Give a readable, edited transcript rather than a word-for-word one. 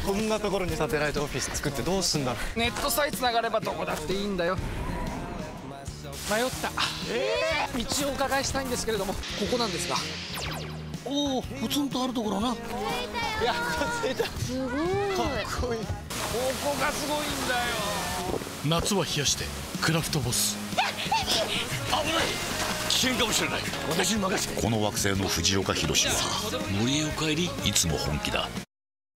こんなところにサテライトオフィス作ってどうすんだろう。 ネットさえつながればどこだっていいんだよ。迷った、道をお伺いしたいんですけれども、ここなんですが。おお、ポツンとあるところな。 いや、着いた。 すごい。 かっこいい。 ここがすごいんだよ。 夏は冷やしてクラフトボス。 危ない、危険かもしれない。私に任せて。 この惑星の藤岡弘は森へお帰り、いつも本気だ。